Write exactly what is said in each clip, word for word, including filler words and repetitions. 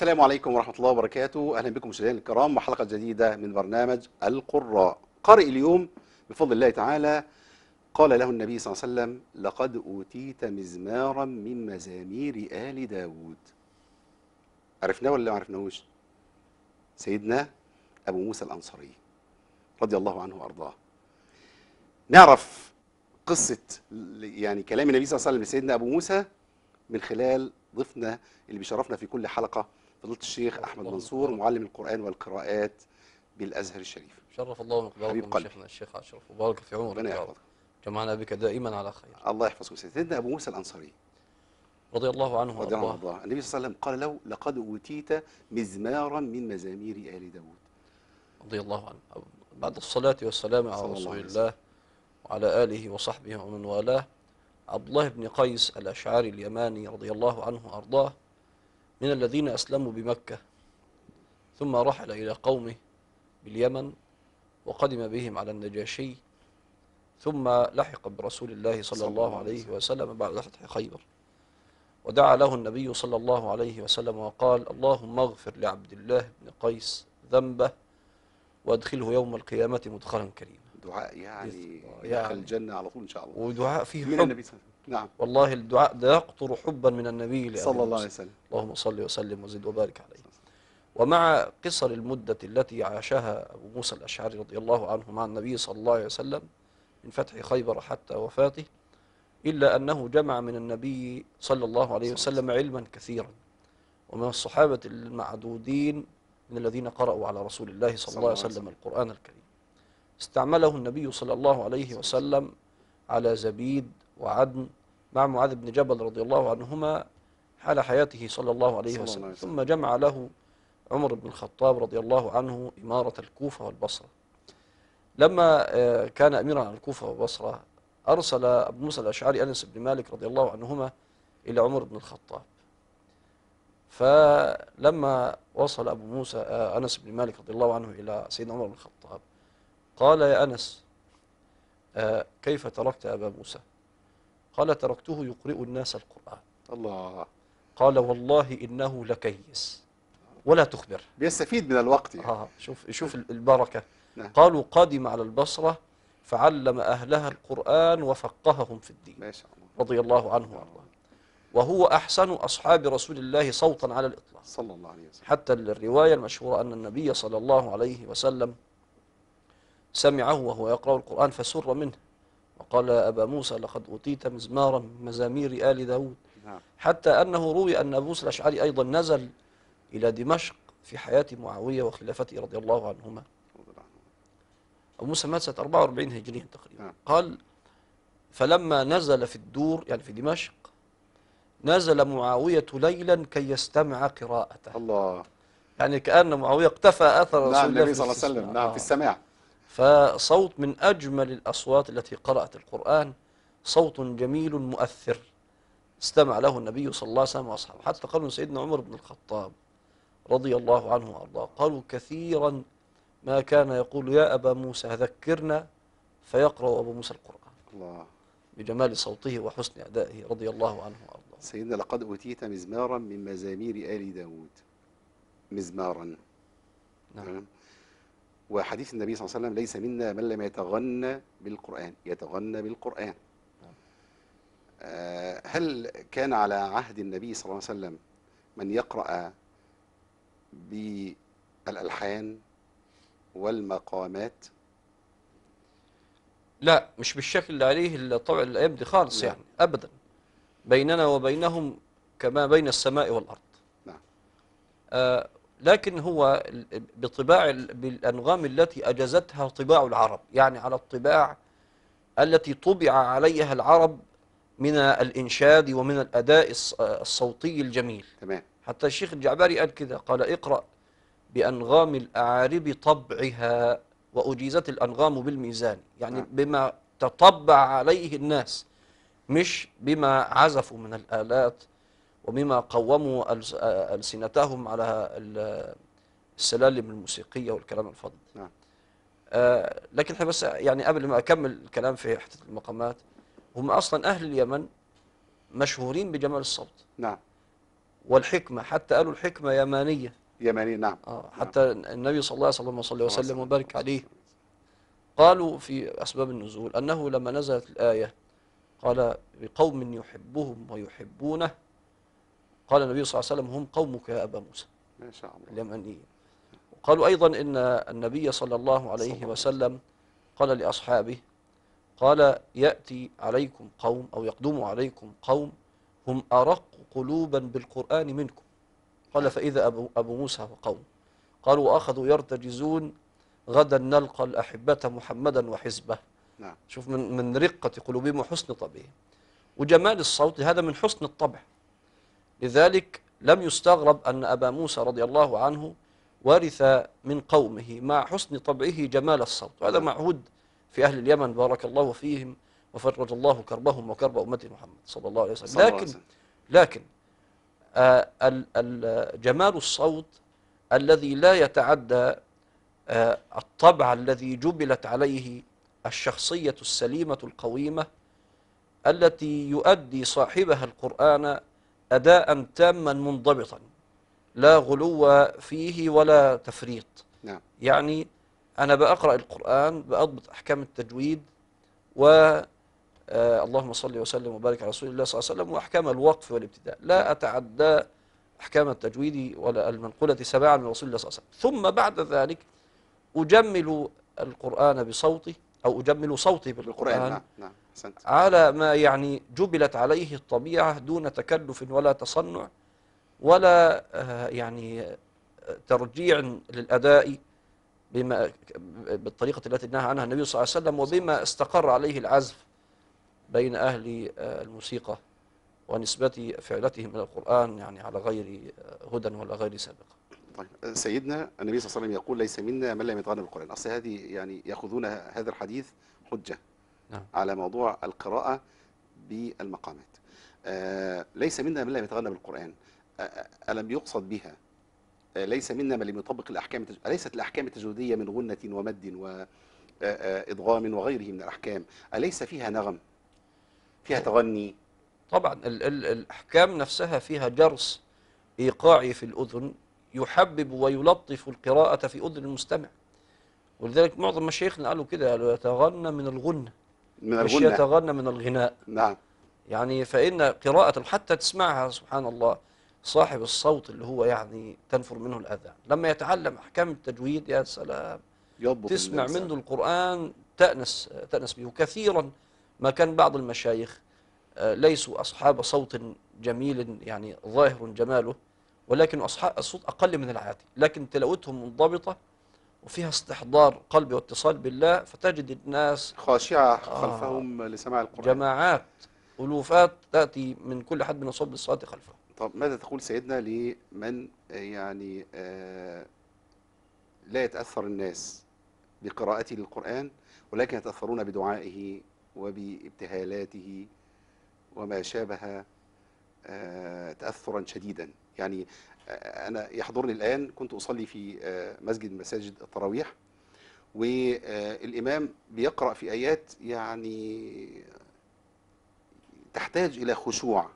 السلام عليكم ورحمة الله وبركاته. أهلا بكم مشاهدينا الكرام وحلقة جديدة من برنامج القراء. قارئ اليوم بفضل الله تعالى قال له النبي صلى الله عليه وسلم: لقد أوتيت مزمارا من مزامير آل داود. عرفناه ولا ما عرفناهوش؟ سيدنا أبو موسى الأنصاري رضي الله عنه وأرضاه. نعرف قصة يعني كلام النبي صلى الله عليه وسلم لسيدنا أبو موسى من خلال ضيفنا اللي بيشرفنا في كل حلقة، فضيلة الشيخ أحمد منصور، معلم القرآن والقراءات بالأزهر الشريف. شرف الله مقداركم شيخنا الشيخ أشرف، وبارك في عمرك ربنا يا رب. يحفظك. جمعنا بك دائما على خير. الله يحفظكم. سيدنا أبو موسى الأنصاري رضي الله عنه رضي الله عنه وأرضاه. وأرضاه، النبي صلى الله عليه وسلم قال له: لقد أوتيت مزمارا من مزامير آل داود. رضي الله عنه. بعد الصلاة والسلام على رسول الله وعلى آله وصحبه ومن والاه، عبد الله بن قيس الأشعري اليماني رضي الله عنه وأرضاه من الذين أسلموا بمكة، ثم رحل إلى قومه باليمن وقدم بهم على النجاشي، ثم لحق برسول الله صلى الله عليه وسلم بعد فتح خيبر، ودعا له النبي صلى الله عليه وسلم وقال: اللهم اغفر لعبد الله بن قيس ذنبه وادخله يوم القيامة مدخلا كريما. دعاء يعني يعني يدخل الجنة على طول إن شاء الله، ودعاء فيه من حب. النبي صلى الله عليه وسلم. نعم والله الدعاء ده يقطر حبا من النبي لأبي صلى الله عليه موسى. وسلم. اللهم صل وسلم وزد وبارك عليه. ومع قصر المدة التي عاشها أبو موسى الأشعري رضي الله عنه مع النبي صلى الله عليه وسلم من فتح خيبر حتى وفاته، إلا أنه جمع من النبي صلى الله عليه وسلم علما كثيرا، ومن الصحابة المعدودين من الذين قرأوا على رسول الله صلى الله عليه وسلم القرآن الكريم. استعمله النبي صلى الله عليه وسلم على زبيد وعدن مع معاذ بن جبل رضي الله عنهما حال حياته صلى الله عليه وسلم، ثم جمع له عمر بن الخطاب رضي الله عنه إمارة الكوفة والبصرة. لما كان أميرا على الكوفة والبصرة، أرسل أبو موسى الأشعري أنس بن مالك رضي الله عنهما إلى عمر بن الخطاب. فلما وصل أبو موسى أنس بن مالك رضي الله عنه إلى سيدنا عمر بن الخطاب قال: يا أنس، كيف تركت أبا موسى؟ قال: تركته يقرئ الناس القرآن. الله. قال: والله إنه لكيس ولا تخبر، بيستفيد من الوقت يعني. آه شوف شوف البركة. نعم. قالوا: قادم على البصرة فعلم أهلها القرآن وفقههم في الدين. ما شاء الله. رضي الله عنه وارضاه. وهو أحسن أصحاب رسول الله صوتا على الإطلاق صلى الله عليه وسلم. حتى الرواية المشهورة أن النبي صلى الله عليه وسلم سمعه وهو يقرأ القرآن فسر منه وقال: أبا موسى لقد أوتيت مزمارا من مزامير آل داود. نعم. حتى أنه روي أن أبو موسى الأشعري أيضا نزل إلى دمشق في حياة معاوية وخلافته رضي الله عنهما. أبو موسى مات سنة أربعة وأربعين هجريا تقريبا. نعم. قال: فلما نزل في الدور يعني في دمشق، نزل معاوية ليلا كي يستمع قراءته. الله. يعني كأن معاوية اقتفى أثر رسول نعم الله النبي صلى الله عليه وسلم. نعم في السماع. فصوت من أجمل الأصوات التي قرأت القرآن، صوت جميل مؤثر استمع له النبي صلى الله عليه وسلم وأصحابه. حتى قالوا سيدنا عمر بن الخطاب رضي الله عنه وأرضاه، قالوا كثيرا ما كان يقول: يا أبا موسى ذكرنا، فيقرأ أبو موسى القرآن. الله. بجمال صوته وحسن أدائه رضي الله عنه وأرضاه. سيدنا لقد أوتيت مزمارا من مزامير آل داود. مزمارا. نعم. وحديث النبي صلى الله عليه وسلم: ليس منا من لم يتغنى بالقرآن يتغنى بالقرآن. آه هل كان على عهد النبي صلى الله عليه وسلم من يقرأ بالألحان والمقامات؟ لا، مش بالشكل اللي عليه الطبع الأيام دي خالص. لا. يعني أبدا، بيننا وبينهم كما بين السماء والأرض. نعم. آه لكن هو بطباع بالأنغام التي أجازتها طباع العرب، يعني على الطباع التي طبع عليها العرب من الإنشاد ومن الأداء الصوتي الجميل. تمام. حتى الشيخ الجعبري قال كده، قال: اقرأ بأنغام الأعارب طبعها وأجيزت الأنغام بالميزان. يعني نعم. بما تطبع عليه الناس، مش بما عزفوا من الآلات وبما قوموا ألسنتهم على السلالم الموسيقية والكلام الفضل. نعم. آه لكن احنا بس يعني قبل ما أكمل الكلام في حتة المقامات، هم أصلا أهل اليمن مشهورين بجمال الصوت. نعم. والحكمة، حتى قالوا الحكمة يمانية. يماني، نعم. آه نعم. حتى النبي صلى الله عليه وسلم صلى صلى الله عليه وسلم وسلم. وبارك عليه قالوا في أسباب النزول أنه لما نزلت الآية قال بقوم يحبهم ويحبونه، قال النبي صلى الله عليه وسلم هم قومك يا أبا موسى ما شاء الله. اليمنيين. وقالوا أيضا إن النبي صلى الله صلى عليه الله عليه وسلم قال لأصحابه، قال يأتي عليكم قوم أو يقدم عليكم قوم هم أرق قلوبا بالقرآن منكم. قال فإذا أبو, أبو موسى وقوم قالوا وأخذوا يرتجزون غدا نلقى الأحبة محمدا وحزبه. نعم. شوف من من رقة قلوبهم وحسن طبعهم وجمال الصوت، هذا من حسن الطبع. لذلك لم يستغرب أن أبا موسى رضي الله عنه ورث من قومه مع حسن طبعه جمال الصوت، وهذا نعم. معهود في أهل اليمن بارك الله فيهم وفرج الله كربهم وكرب أمة محمد صلى الله عليه وسلم. صلى الله عليه لكن وسلم. لكن آه ال- ال- جمال الصوت الذي لا يتعدى آه الطبع الذي جبلت عليه الشخصية السليمة القويمة التي يؤدي صاحبها القرآن أداء تاما منضبطا لا غلو فيه ولا تفريط. نعم. يعني أنا بقرأ القرآن بأضبط أحكام التجويد و آه اللهم صل وسلم وبارك على رسول الله صلى الله عليه وسلم وأحكام الوقف والابتداء، لا أتعدى أحكام التجويد ولا المنقولة سماعا من رسول الله صلى الله عليه وسلم. ثم بعد ذلك أجمل القرآن بصوتي أو أجمل صوتي بالقرآن. بالقرآن نعم. نعم. أحسنت. على ما يعني جبلت عليه الطبيعة دون تكلف ولا تصنع ولا آه يعني آه، ترجيع للأداء بما بالطريقة التي نهى عنها النبي صلى الله عليه وسلم وبما استقر عليه العزف بين أهل آه، الموسيقى ونسبة فعلتهم إلى القرآن يعني على غير آه، هدى ولا غير سابقة. طيب سيدنا النبي صلى الله عليه وسلم يقول ليس منا من لم يتغنى بالقرآن. أصل هذه يعني يأخذون هذا الحديث حجة نعم. على موضوع القراءة بالمقامات. آه ليس منا من لم يتغنى بالقرآن. آه ألم يقصد بها آه ليس منا من لم يطبق الأحكام التج... أليست الأحكام التجويدية من غنة ومد وإضغام وغيره من الأحكام أليس فيها نغم، فيها تغني؟ طبعا ال ال الأحكام نفسها فيها جرس إيقاعي في الأذن يحبب ويلطف القراءة في أذن المستمع، ولذلك معظم مشايخنا قالوا كده، قالوا يتغنى من الغنة من مش الغنة. يتغنى من الغناء. نعم. يعني فإن قراءة حتى تسمعها سبحان الله صاحب الصوت اللي هو يعني تنفر منه الأذان لما يتعلم أحكام التجويد يا سلام يضبط تسمع الإنسان. منه القرآن تأنس تأنس به. وكثيرا ما كان بعض المشايخ آه، ليسوا أصحاب صوت جميل يعني ظاهر جماله، ولكن أصحاب الصوت أقل من العادي، لكن تلاوتهم منضبطة وفيها استحضار قلب واتصال بالله، فتجد الناس خاشعة آه خلفهم لسماع القرآن. جماعات ألوفات تأتي من كل حد من أصحاب الصلاة خلفه. طب ماذا تقول سيدنا لمن يعني آه لا يتأثر الناس بقراءته للقرآن ولكن يتأثرون بدعائه وبابتهالاته وما شابه آه تأثرا شديدا؟ يعني آه أنا يحضرني الآن كنت أصلي في آه مسجد من مساجد التراويح، والإمام بيقرأ في آيات يعني تحتاج إلى خشوع،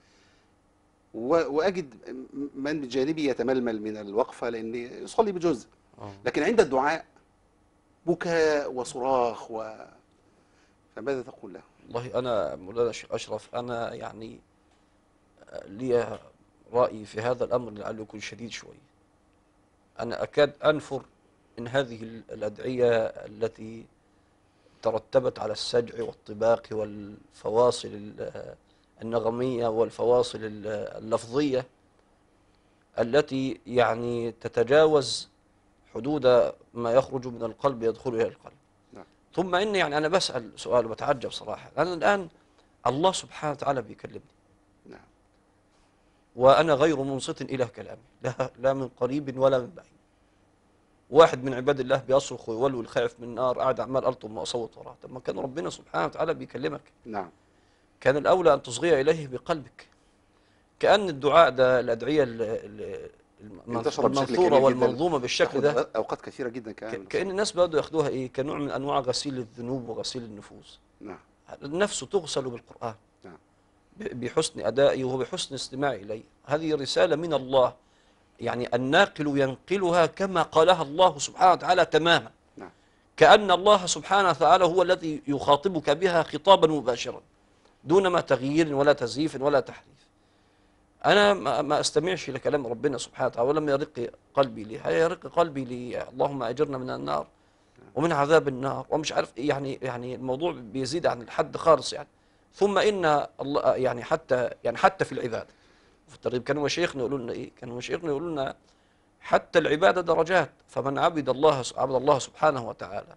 وأجد من بجانبي يتململ من الوقفة لأني يصلي بجزء، لكن عند الدعاء بكاء وصراخ و... فماذا تقول له؟ والله أنا مولانا الشيخ أشرف أنا يعني لي رأي في هذا الأمر لعله يكون شديد شوي. أنا أكاد أنفر من هذه الأدعية التي ترتبت على السجع والطباق والفواصل النغمية والفواصل اللفظية التي يعني تتجاوز حدود ما يخرج من القلب يدخل إلى القلب. نعم. ثم إن يعني أنا بسأل سؤال وبتعجب صراحة، أنا الآن الله سبحانه وتعالى بيكلمني، نعم. وأنا غير منصت إلى كلامي لا, لا من قريب ولا من بعيد. واحد من عباد الله بيصرخ ويولول الخائف من النار قاعد عمال ألطم وأصوت وراه. طب ما كان ربنا سبحانه وتعالى بيكلمك، نعم. كان الأولى أن تصغي إليه بقلبك. كأن الدعاء ده الأدعية المنثورة والمنظومة بالشكل ده أوقات كثيرة جدا كان كأن الناس بدأوا ياخدوها إيه كنوع من أنواع غسيل الذنوب وغسيل النفوس. نعم. النفس تغسل بالقرآن. نعم. ب- بحسن أدائي وبحسن استماعي إليه. هذه رسالة من الله، يعني الناقل ينقلها كما قالها الله سبحانه وتعالى تماما، نعم. كأن الله سبحانه وتعالى هو الذي يخاطبك بها خطابا مباشرا دون ما تغيير ولا تزييف ولا تحريف. أنا ما ما أستمعش لكلام ربنا سبحانه وتعالى ولم يرق قلبي لي، هيرق قلبي لي اللهم أجرنا من النار ومن عذاب النار ومش عارف إيه. يعني يعني الموضوع بيزيد عن الحد خالص يعني. ثم إن الله يعني حتى يعني حتى في العبادة في الترغيب كانوا مشايخنا يقولوا لنا إيه؟ كانوا مشايخنا يقولوا لنا حتى العبادة درجات، فمن عبد الله عبد الله سبحانه وتعالى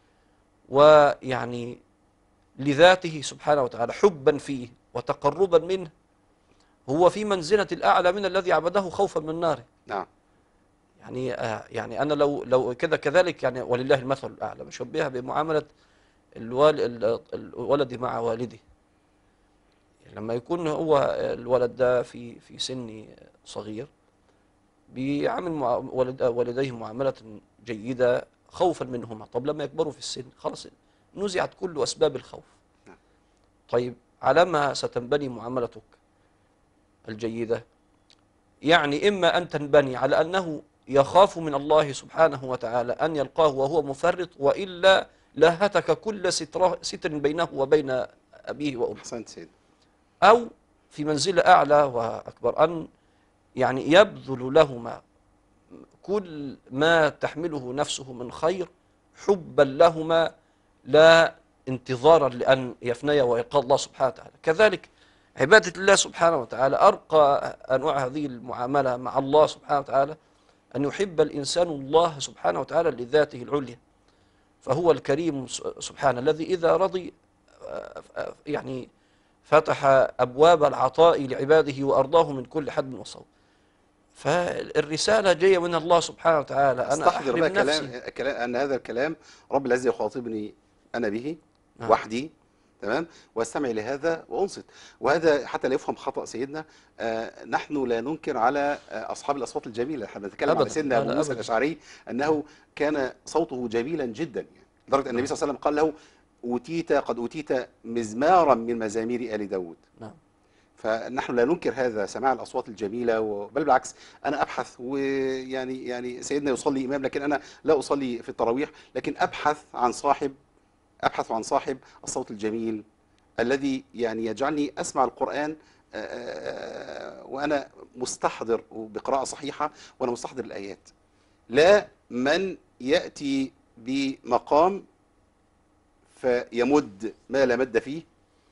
ويعني لذاته سبحانه وتعالى حبا فيه وتقربا منه، هو في منزلة الأعلى من الذي عبده خوفا من ناره. نعم. يعني آه يعني أنا لو لو كذا كذلك يعني، ولله المثل الأعلى، بشبهها بمعاملة الوال ال- الولد مع والده. لما يكون هو الولد ده في في سن صغير بيعامل مع والد والديه معاملة جيدة خوفا منهما. طب لما يكبروا في السن خلاص نزعت كل أسباب الخوف. نعم. طيب على ما ستنبني معاملتك الجيدة؟ يعني إما أن تنبني على أنه يخاف من الله سبحانه وتعالى أن يلقاه وهو مفرط، وإلا لاهتك كل ستر ستر بينه وبين أبيه وأمه. أحسنت سيدي. أو في منزلة أعلى وأكبر، أن يعني يبذل لهما كل ما تحمله نفسه من خير حبا لهما، لا انتظارا لأن يفنيا ويلقى الله سبحانه وتعالى. كذلك عبادة الله سبحانه وتعالى أرقى أنواع هذه المعاملة مع الله سبحانه وتعالى أن يحب الإنسان الله سبحانه وتعالى لذاته العليا، فهو الكريم سبحانه الذي إذا رضي يعني فتح أبواب العطاء لعباده وأرضاه من كل حد وصوب. فالرسالة جاية من الله سبحانه وتعالى، أنا استحضر أحرم بقى نفسي. كلام كلام ان هذا الكلام رب العزة يخاطبني انا به نعم. وحدي، تمام، واستمع لهذا وانصت. وهذا حتى لا يفهم خطأ سيدنا، آه نحن لا ننكر على آه اصحاب الاصوات الجميله. احنا بنتكلم على أبدا، سيدنا لا ابو لا موسى أبدا. الاشعري انه كان صوته جميلا جدا، يعني لدرجه ان النبي نعم. صلى الله عليه وسلم قال له اوتيت قد اوتيت مزمارا من مزامير ال داود. نعم. فنحن لا ننكر هذا سماع الاصوات الجميله، و- بل بالعكس انا ابحث، ويعني يعني سيدنا يصلي امام لكن انا لا اصلي في التراويح، لكن ابحث عن صاحب ابحث عن صاحب الصوت الجميل الذي يعني يجعلني اسمع القران آه، آه، وانا مستحضر بقراءه صحيحه، وانا مستحضر الايات، لا من ياتي بمقام فيمد ما لا مد فيه،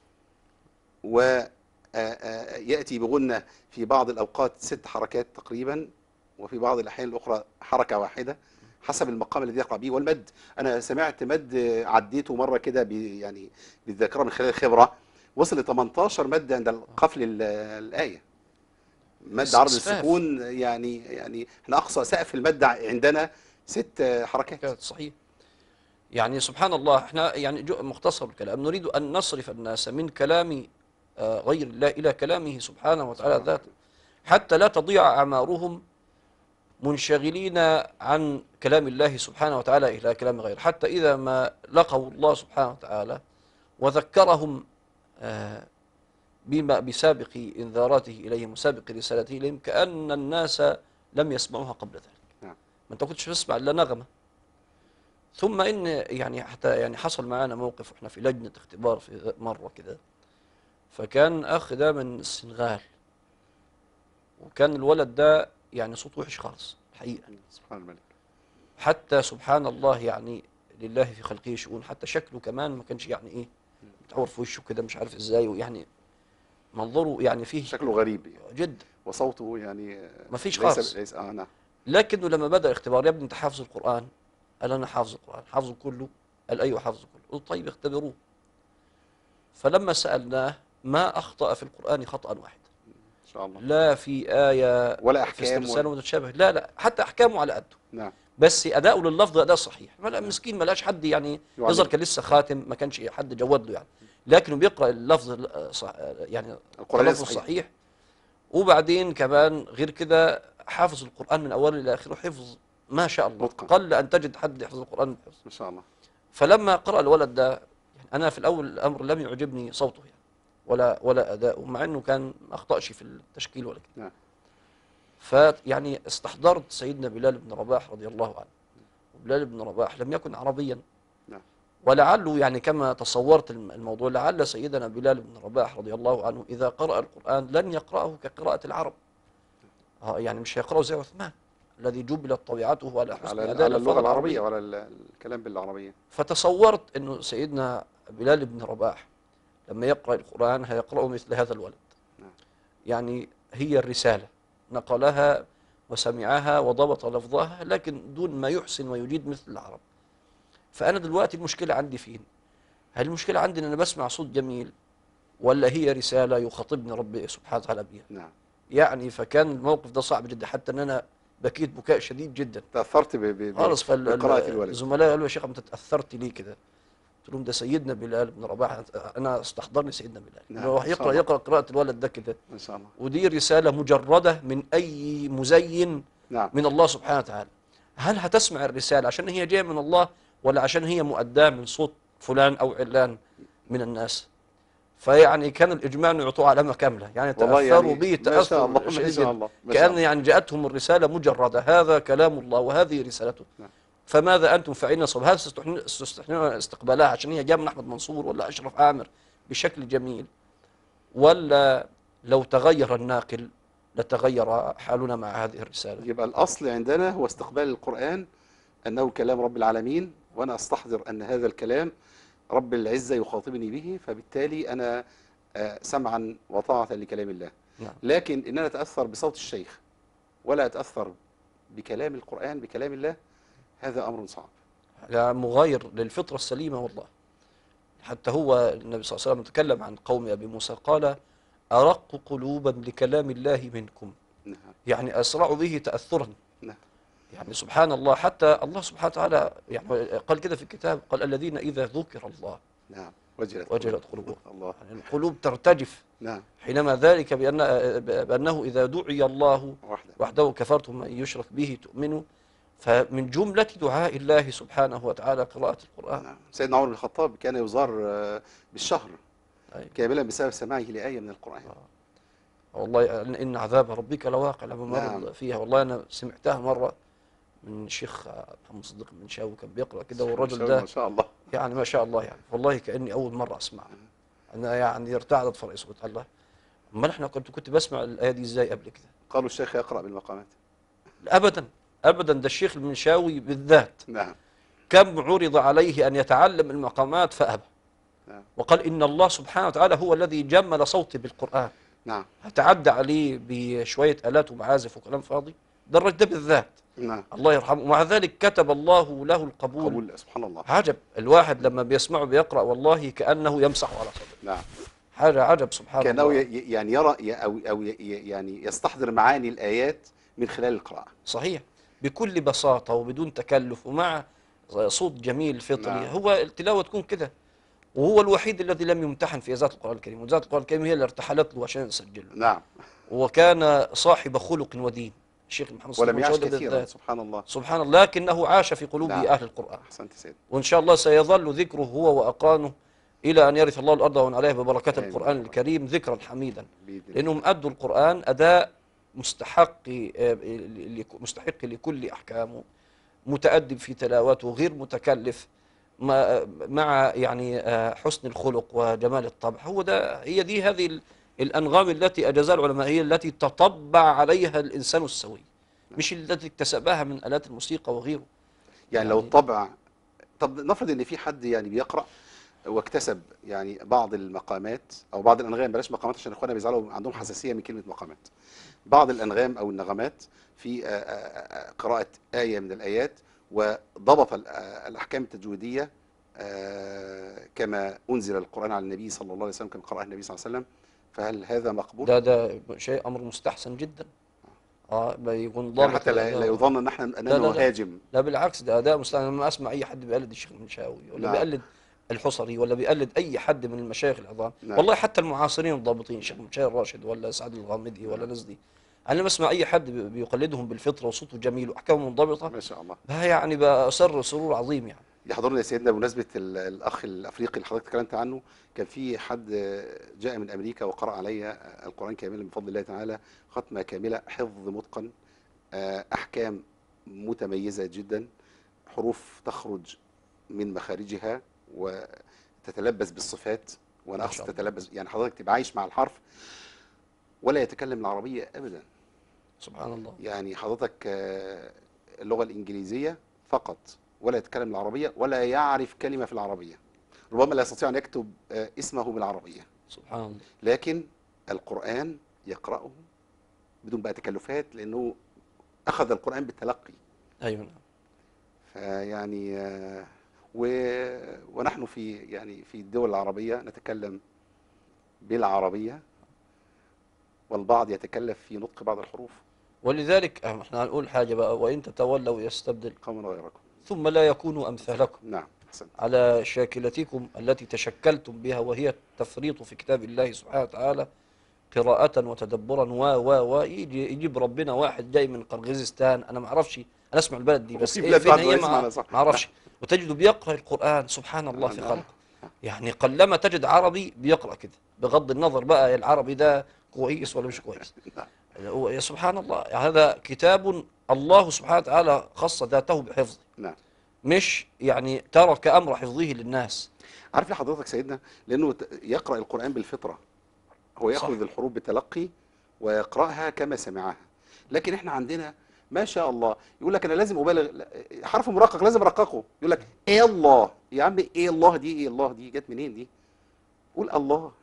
ويأتي بغنة في بعض الأوقات ست حركات تقريبا، وفي بعض الأحيان الأخرى حركة واحدة حسب المقام الذي يقع به. والمد أنا سمعت مد عديته مرة كده ب- يعني بالذاكرة من خلال الخبرة، وصل ل تمنتاشر مد عند قفل ال- الآية، مد عرض إسفاف. السكون. يعني يعني احنا أقصى سقف المد عندنا ست حركات. كانت صحيح. يعني سبحان الله، احنا يعني جو- مختصر الكلام، نريد أن نصرف الناس من كلام آه، غير الله إلى كلامه سبحانه وتعالى ذاته، حتى لا تضيع أعمارهم منشغلين عن كلام الله سبحانه وتعالى إلى كلام غيره. حتى إذا ما لقوا الله سبحانه وتعالى وذكرهم آه، بما بسابق إنذاراته إليهم وسابق رسالته إليهم، كأن الناس لم يسمعوها قبل ذلك. نعم. ما أنت كنتش تسمع إلا نغمة. ثم إن يعني حتى يعني حصل معنا موقف وإحنا في لجنة اختبار في مرة كده، فكان أخ ده من السنغال، وكان الولد ده يعني صوته وحش خالص الحقيقة. سبحان الملك. حتى سبحان الله يعني لله في خلقه شؤون، حتى شكله كمان ما كانش يعني إيه متعور في وشه كده مش عارف إزاي، ويعني منظره يعني فيه شكله غريب يعني. جد وصوته يعني ما فيش ليس خالص. ليس اه نعم. لكنه لما بدأ الاختبار، يا ابني أنت حافظ القرآن؟ قال أنا حافظ القرآن. حافظه كله؟ قال أيوه حافظه كله. قلت طيب اختبروه. فلما سألناه ما أخطأ في القرآن خطأ واحد، ان شاء الله. لا في آية ولا في احكام استرسال ولا متشابه، لا لا، حتى أحكامه على قده، نعم. بس أداؤه لللفظ أداء صحيح. ما لا مسكين ما لاش حد يعني يعلم. يظهر كان لسه خاتم، ما كانش حد جود له يعني، لكنه بيقرأ اللفظ صح يعني القرآن تلفظ صحيح. صحيح. وبعدين كمان غير كده حافظ القرآن من أوله إلى آخره حفظ ما شاء الله، متقن. قل أن تجد حد يحفظ القرآن بحفظ. ما شاء الله. فلما قرأ الولد ده، يعني أنا في الأول الأمر لم يعجبني صوته يعني، ولا ولا أداؤه، مع أنه كان ما أخطأش في التشكيل ولا كده. نعم. فيعني استحضرت سيدنا بلال بن رباح رضي الله عنه. بلال بن رباح لم يكن عربيا، نعم. ولعله يعني كما تصورت الم- الموضوع، لعل سيدنا بلال بن رباح رضي الله عنه إذا قرأ القرآن لن يقرأه كقراءة العرب. آه، يعني مش هيقرأه زي عثمان الذي جبلت طبيعته على حسن على أداء على اللغة الألفاظ العربية العربية. وعلى ال- الكلام بالعربية. فتصورت أنه سيدنا بلال بن رباح لما يقرأ القرآن هيقرأه مثل هذا الولد. نعم. يعني هي الرسالة نقلها وسمعها وضبط لفظها، لكن دون ما يحسن ويجيد مثل العرب. فأنا دلوقتي المشكلة عندي فين؟ هل المشكلة عندي أن أنا بسمع صوت جميل، ولا هي رسالة يخاطبني ربي سبحانه وتعالى بها؟ نعم. يعني فكان الموقف ده صعب جدا، حتى أن أنا بكيت بكاء شديد جدا تأثرت ب- ب- ب- خالص. بقراءة الولد. فالزملاء قالوا يا شيخ أنت تأثرت ليه كده؟ قلت لهم ده سيدنا بلال بن رباح، أنا استحضرني سيدنا بلال نعم، إنه ما شاء يقرأ الله. يقرأ قراءة الولد ده كده، ما شاء الله. ودي رسالة مجردة من أي مزين نعم. من الله سبحانه وتعالى. هل هتسمع الرسالة عشان هي جاية من الله، ولا عشان هي مؤداة من صوت فلان أو علان من الناس؟ فيعني كان الإجماع أنه يعطوه علامة كاملة، يعني والله تأثروا يعني به ما شاء تأثر الله، ما شديد شاء جدا، الله، ما شاء كأن الله. يعني جاءتهم الرسالة مجردة، هذا كلام الله وهذه رسالته. نعم. فماذا أنتم فاعلين صوب؟ هل تستحسنون تستحسنون استقبالها عشان هي جايه من أحمد منصور ولا أشرف عامر بشكل جميل، ولا لو تغير الناقل لتغير حالنا مع هذه الرسالة؟ يبقى الأصل عندنا هو استقبال القرآن أنه كلام رب العالمين، وأنا أستحضر أن هذا الكلام رب العزة يخاطبني به، فبالتالي أنا آه، سمعا وطاعة لكلام الله. نعم. لكن إن أنا أتأثر بصوت الشيخ ولا أتأثر بكلام القرآن بكلام الله، هذا أمر صعب. يعني مغاير للفطرة السليمة والله. حتى هو النبي صلى الله عليه وسلم تكلم عن قوم أبي موسى قال أرق قلوبا لكلام الله منكم، نعم. يعني أسرع به تأثرا. نعم. يعني سبحان الله، حتى الله سبحانه وتعالى يعني قال كده في الكتاب، قال الذين إذا ذكر الله نعم. وجلت وجلت قلوبهم. الله. يعني القلوب ترتجف نعم. حينما ذلك بأن بأنه إذا دعي الله وحده. وحده كفرتم من يشرك به تؤمنوا. فمن جملة دعاء الله سبحانه وتعالى قراءة القرآن. نعم. سيدنا عمر بن الخطاب كان يزار آه، بالشهر أي. كاملا بسبب سماعه لآية من القرآن. والله إن عذاب ربك لواقع، لما مر نعم. فيها والله أنا سمعتها مرة من شيخ محمد صديق بن شاوي كان بيقرأ كده، والرجل ده ما شاء الله. يعني ما شاء الله، يعني والله كأني أول مرة أسمعها. أنا يعني ارتعدت فرئيس قلت الله، أمال إحنا كنت كنت بسمع الآية دي إزاي قبل كده؟ قالوا الشيخ يقرأ بالمقامات. أبدا أبدا، ده الشيخ المنشاوي بالذات نعم. كم عرض عليه أن يتعلم المقامات فأبى، نعم. وقال إن الله سبحانه وتعالى هو الذي جمل صوتي بالقرآن، نعم. هتعدى عليه بشوية آلات ومعازف وكلام فاضي؟ ده الراجل ده بالذات نعم. الله يرحمه، ومع ذلك كتب الله له القبول. قبول، سبحان الله. عجب، الواحد لما بيسمعه بيقرأ والله كأنه يمسح على صدره. نعم. حاجة عجب سبحان كأنه الله. ي- يعني يرى ي- أو أو ي- يعني يستحضر معاني الآيات من خلال القراءة. صحيح، بكل بساطة وبدون تكلف ومع صوت جميل فطري. نعم. هو التلاوة تكون كده، وهو الوحيد الذي لم يمتحن في إذاعة القرآن الكريم، وإذاعة القرآن الكريم هي اللي ارتحلت له عشان يسجله. نعم. وكان صاحب خلق ودين الشيخ محمد صلى ولم الله يعش عليه كثيرا، وسلم، سبحان الله. سبحان الله، لكنه عاش في قلوب نعم. أهل القرآن، أحسنت سيد. وإن شاء الله سيظل ذكره هو وأقرانه إلى أن يرث الله الأرض ومن عليها ببركات آمين. القرآن الكريم ذكرا حميدا، بإذن الله. لأنهم أدوا القرآن أداء مستحق آه، لك- مستحق لكل أحكامه، متأدب في تلاوته، غير متكلف، ما- مع يعني آه، حسن الخلق وجمال الطبع. هو ده، هي دي هذه ال- الأنغام التي أجازها العلماء، هي التي تطبع عليها الإنسان السوي، مش التي اكتسبها من آلات الموسيقى وغيره. يعني لو يعني- الطبع، طب نفرض ان في حد يعني بيقرأ واكتسب يعني بعض المقامات او بعض الانغام، بلاش مقامات عشان اخواننا بيزعلوا عندهم حساسية من كلمة مقامات، بعض الانغام او النغمات في آه، آه، آه، قراءة آية من الآيات، وضبط ال- آه، الأحكام التجويدية آه، كما أنزل القرآن على النبي صلى الله عليه وسلم، كما قرأه النبي صلى الله عليه وسلم، فهل هذا مقبول؟ ده ده شيء أمر مستحسن جدا. اه يكون يعني ضابط حتى لا, لا الأداء. يظن ان احنا لا اننا لا لا. نهاجم. لا بالعكس، ده أداء مستحسن. لما أسمع أي حد بيقلد الشيخ المنشاوي ولا نعم. بيقلد الحصري ولا بيقلد أي حد من المشايخ العظام، نعم. والله حتى المعاصرين الضابطين، الشيخ المنشاوي الراشد ولا سعد الغامدي ولا نعم. الناس دي، أنا لما أسمع أي حد بي- بيقلدهم بالفطرة وصوته جميل وأحكامه منضبطة، ما شاء الله. ده يعني بأسر سرور عظيم يعني. يحضرنا يا سيدنا بمناسبة ال- الأخ الأفريقي اللي حضرتك اتكلمت عنه، كان في حد جاء من أمريكا وقرأ علي القرآن كاملا بفضل الله تعالى، ختمة كاملة، حفظ متقن، آه، أحكام متميزة جدا، حروف تخرج من مخارجها وتتلبس بالصفات. وأنا ما أقصد شاء الله. تتلبس يعني حضرتك تبقى عايش مع الحرف، ولا يتكلم العربية أبدا. سبحان الله. يعني حضرتك آه، اللغة الإنجليزية فقط، ولا يتكلم العربية ولا يعرف كلمة في العربية، ربما لا يستطيع أن يكتب آه، اسمه بالعربية، سبحان الله. لكن القرآن يقرأه بدون بقى تكلفات، لأنه أخذ القرآن بالتلقي. أيوة نعم. فيعني آه، و- ونحن في يعني في الدول العربية نتكلم بالعربية، والبعض يتكلف في نطق بعض الحروف. ولذلك احنا هنقول حاجة بقى: وإن تتولوا يستبدل قوما غيركم. ثم لا يكونوا أمثالكم نعم، أحسنت. على شاكلتكم التي تشكلتم بها، وهي التفريط في كتاب الله سبحانه وتعالى قراءة وتدبرا و و و يجي يجيب ربنا واحد جاي من قرغيزستان، انا ما اعرفش، انا اسمع البلد دي بس وفي ايه بلاد فين بعد هي، رئيس ما معنا صح. ما اعرفش. وتجده بيقرأ القرآن سبحان الله في نعم. خلقه. يعني قلما تجد عربي بيقرأ كده، بغض النظر بقى العربي ده كويس ولا مش كويس. هو يا سبحان الله، هذا كتاب الله سبحانه وتعالى خص ذاته بحفظه، نعم. مش يعني ترك أمر حفظه للناس. عارف ليه حضرتك سيدنا؟ لأنه ت- يقرأ القرآن بالفطرة، هو صح. يأخذ الحروف بتلقي ويقرأها كما سمعها. لكن احنا عندنا ما شاء الله يقول لك انا لازم ابالغ، لا، حرف مرقق لازم ارققه، يقول لك ايه الله يا عم، ايه الله دي، ايه الله دي جت منين دي؟ قول الله.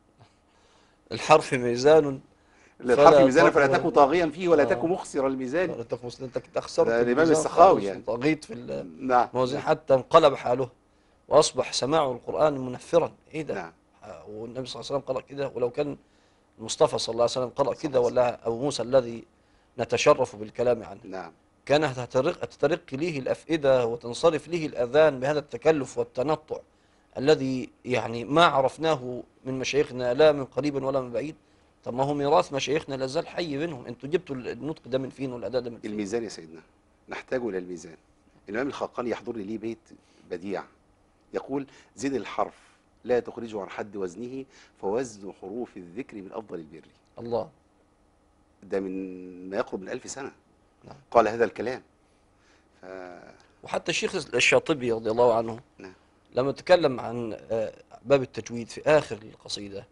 الحرف ميزان للحرف فلا ميزانا فلا تطغى. تكن طاغيا فيه ولا تكن آه. مخسر الميزان. انت في مسلم، انت كنت اخسرت ده الامام الميزان السخاوي خالص يعني. وطغيت في نعم الموازين نعم حتى انقلب حاله واصبح سماع القران منفرا. ايه ده؟ نعم. آه، والنبي صلى الله عليه وسلم قرأ كده، ولو كان المصطفى صلى الله عليه وسلم قرأ صلى كده، الله عليه وسلم. ولا ابو موسى الذي نتشرف بالكلام عنه، نعم كان تترق تترق ليه الافئده وتنصرف ليه الاذان بهذا التكلف والتنطع الذي يعني ما عرفناه من مشايخنا لا من قريب ولا من بعيد. طب ما هو ميراث مشايخنا لا زال حي منهم، انتوا جبتوا النطق ده من فين والاداء ده من فين؟ الميزان يا سيدنا، نحتاج الى الميزان. الامام الخقاني يحضرني ليه بيت بديع، يقول زد الحرف لا تخرجه عن حد وزنه، فوزن حروف الذكر من افضل البر. الله. ده من ما يقرب من ألف سنة نعم. قال هذا الكلام. ف... وحتى الشيخ الشاطبي رضي الله عنه نعم لما تكلم عن آه، باب التجويد في آخر القصيدة،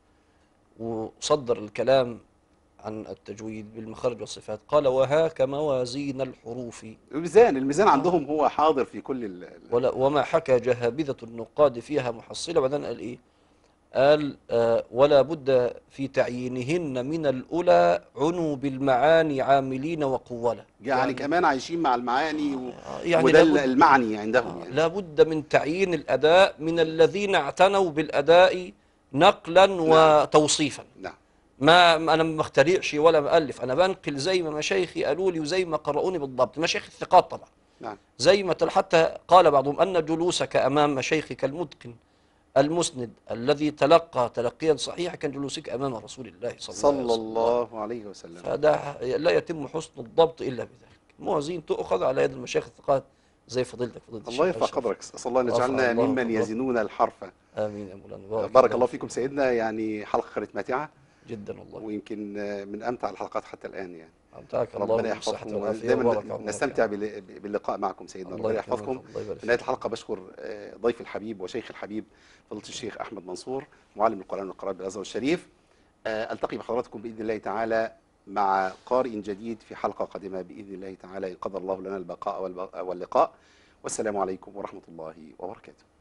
وصدر الكلام عن التجويد بالمخارج والصفات، قال: وهاك موازين الحروف الميزان، الميزان آه. عندهم هو حاضر في كل ال... ال- ولا وما حكى جهابذة النقاد فيها محصلة. بعدين قال إيه؟ قال: آه ولا بد في تعيينهن من الأولى عنوا بالمعاني عاملين وقولا. يعني, يعني كمان عايشين مع المعاني و... آه يعني وده لابد المعني عندهم آه يعني. لابد من تعيين الأداء من الذين اعتنوا بالأداء نقلا نعم وتوصيفا. نعم ما انا ما بخترعش ولا مؤلف، انا بنقل زي ما مشايخي قالوا لي وزي ما قرؤوني بالضبط، مشايخ الثقات طبعا. نعم. زي ما تل- حتى قال بعضهم ان جلوسك امام مشايخك المتقن المسند الذي تلقى تلقيا صحيحا كان جلوسك امام رسول الله صلى الله عليه صلى وسلم. الله عليه وسلم. فده لا يتم حسن الضبط الا بذلك. الموازين تؤخذ على يد المشايخ الثقات زي فضيلتك فضيله الله الشيخ يرفع اشرف. قدرك، اسال الله ان رفع يجعلنا الله ممن قدرك. يزنون الحرف. امين يا مولانا. بارك, بارك الله فيكم سيدنا، يعني حلقه كانت ماتعه جدا والله. ويمكن من امتع الحلقات حتى الان يعني. امتعك الله ربنا بالصحه يحفظكم، والعافيه دايما وبارك عمرك. نستمتع بال- باللقاء معكم سيدنا، الله ربنا يكرمك. يحفظكم. الله يبارك في نهايه فيك. الحلقه بشكر آه، ضيف الحبيب وشيخ الحبيب فضيله الشيخ احمد منصور، معلم القران والقراءه بالازهر الشريف. آه، التقي بحضراتكم باذن الله تعالى مع قارئ جديد في حلقه قادمه باذن الله تعالى، إن قدر الله لنا البقاء والب- واللقاء. والسلام عليكم ورحمه الله وبركاته.